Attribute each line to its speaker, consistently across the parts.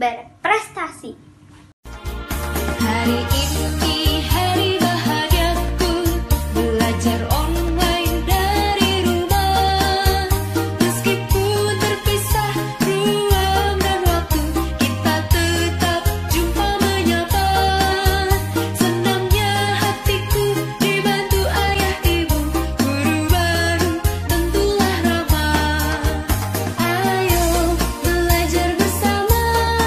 Speaker 1: berprestasi.
Speaker 2: Hari ini hari bahagiaku, belajar online dari rumah. Meskipun terpisah ruang dan waktu, kita tetap jumpa menyapa. Senangnya hatiku dibantu ayah ibu, guru baru tentulah ramah. Ayo belajar bersama,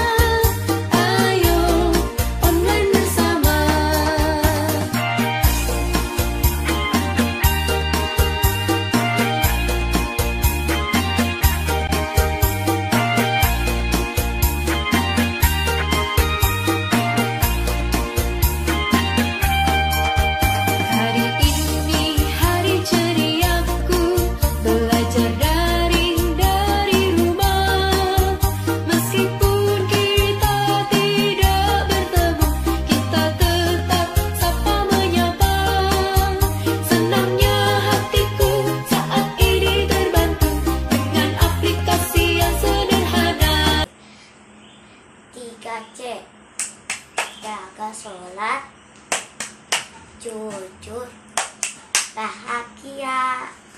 Speaker 2: ayo online bersama. Hari ini hari ceriaku, belajar daring dari rumah. Meskipun kita tidak bertemu, kita tetap sapa menyapa. Senangnya hatiku saat ini terbantu dengan aplikasi yang sederhana.
Speaker 1: 3C. Jaga sholat, jujur, bahagia.